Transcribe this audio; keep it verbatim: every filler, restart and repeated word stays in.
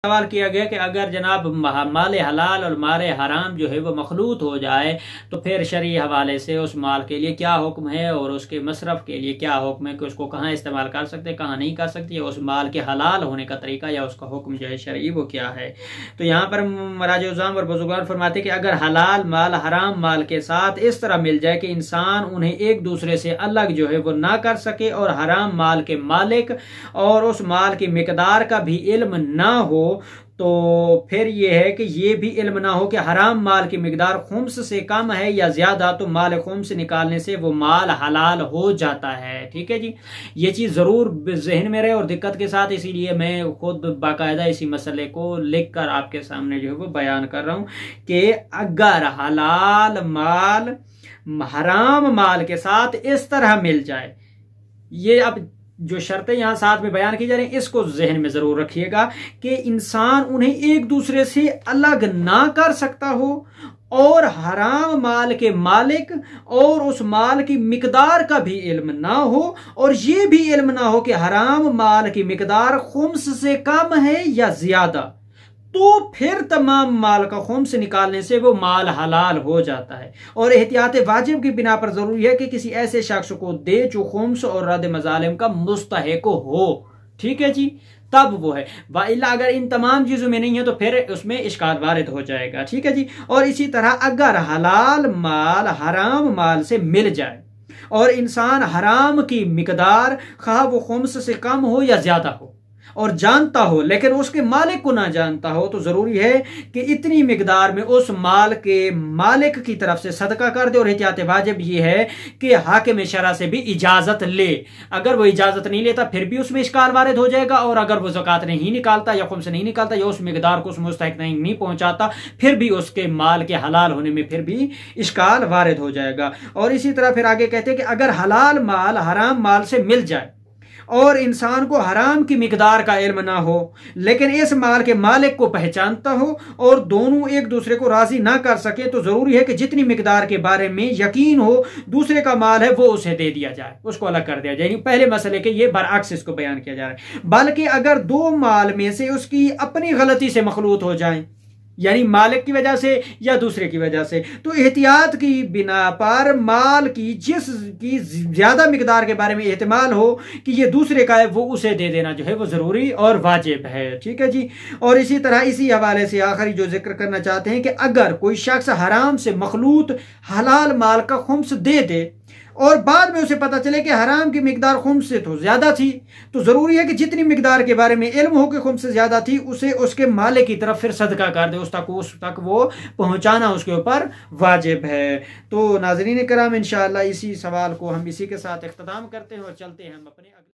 सवाल किया गया कि अगर जनाब माल हलाल और माल हराम जो है वो मखलूत हो जाए तो फिर शरई हवाले से उस माल के लिए क्या हुक्म है और उसके मसरफ के लिए क्या हुक्म है कि उसको कहाँ इस्तेमाल कर सकते हैं, कहाँ नहीं कर सकते, उस माल के हलाल होने का तरीका या उसका हुक्म जो है शरई वो क्या है। तो यहाँ पर मराज-ए-उज़्ज़ाम और बुजुर्गान फरमाते कि अगर हलाल माल हराम माल के साथ इस तरह मिल जाए कि इंसान उन्हें एक दूसरे से अलग जो है वो ना कर सके और हराम माल के मालिक और उस माल की मिकदार का भी इल्म ना हो, तो फिर यह है कि ये भी इल्म ना हो कि हराम माल की मिकदार खुम्स से कम है या ज्यादा, तो माल खुम्स निकालने से वो माल हलाल हो जाता है। ठीक है जी, ये चीज जरूर जहन में रहे और दिक्कत के साथ, इसीलिए मैं खुद बाकायदा इसी मसले को लिख कर आपके सामने जो है वो बयान कर रहा हूं कि अगर हलाल माल हराम माल के साथ इस तरह मिल जाए, ये अब जो शर्तें यहां साथ में बयान की जा रही हैं इसको जहन में जरूर रखिएगा कि इंसान उन्हें एक दूसरे से अलग ना कर सकता हो और हराम माल के मालिक और उस माल की मिकदार का भी इल्म ना हो और ये भी इल्म ना हो कि हराम माल की मिकदार खुम्स से कम है या ज्यादा, तो फिर तमाम माल का खुम्स निकालने से वो माल हलाल हो जाता है। और एहतियात वाजिब की बिना पर जरूरी है कि किसी ऐसे शख्स को दे जो खुम्स और रद्द मजालिम का मुस्तहिक हो। ठीक है जी, तब वो है, वाइल्ला अगर इन तमाम चीजों में नहीं है तो फिर उसमें इश्काल वारिद हो जाएगा। ठीक है जी, और इसी तरह अगर हलाल माल हराम माल से मिल जाए और इंसान हराम की मिकदार खा वो खुम्स से कम हो या ज्यादा हो और जानता हो लेकिन उसके मालिक को ना जानता हो, तो जरूरी है कि इतनी मिकदार में उस माल के मालिक की तरफ से सदका कर दे। और एहतियात वाजिब ये है कि हाकिम शरा से भी इजाजत ले। अगर वो इजाजत नहीं लेता फिर भी उसमें इश्काल वारिद हो जाएगा, और अगर वो ज़कात नहीं निकालता या खुम्स नहीं निकालता या उस मिकदार को उस मुस्तहिक नहीं, नहीं पहुंचाता फिर भी उसके माल के हलाल होने में फिर भी इश्काल वारिद हो जाएगा। और इसी तरह फिर आगे कहते हैं कि अगर हलाल माल हराम माल से मिल जाए और इंसान को हराम की मिकदार का इल्म ना हो लेकिन इस माल के मालिक को पहचानता हो और दोनों एक दूसरे को राजी ना कर सके, तो जरूरी है कि जितनी मिकदार के बारे में यकीन हो दूसरे का माल है वो उसे दे दिया जाए, उसको अलग कर दिया जाए। पहले मसले के ये बरअक्स इसको बयान किया जा रहा है। बल्कि अगर दो माल में से उसकी अपनी गलती से मखलूत हो जाए, यानी मालिक की वजह से या दूसरे की वजह से, तो एहतियात की बिना पर माल की जिस की ज्यादा मिकदार के बारे में एहतिमाल हो कि ये दूसरे का है वो उसे दे देना जो है वो जरूरी और वाजिब है। ठीक है जी, और इसी तरह इसी हवाले से आखिरी जो जिक्र करना चाहते हैं कि अगर कोई शख्स हराम से मखलूत हलाल माल का खुम्स दे दे और बाद में उसे पता चले कि हराम की मिकदार खुम्स से तो ज्यादा थी, तो जरूरी है कि जितनी मिकदार के बारे में इल्म हो कि खुम्स से ज्यादा थी उसे उसके मालिक की तरफ फिर सदका कर दे, उस तक उस तक वो पहुंचाना उसके ऊपर वाजिब है। तो नाज़रीन कराम, इंशाअल्लाह इसी सवाल को हम इसी के साथ इख्तिताम करते हैं और चलते हैं हम अपने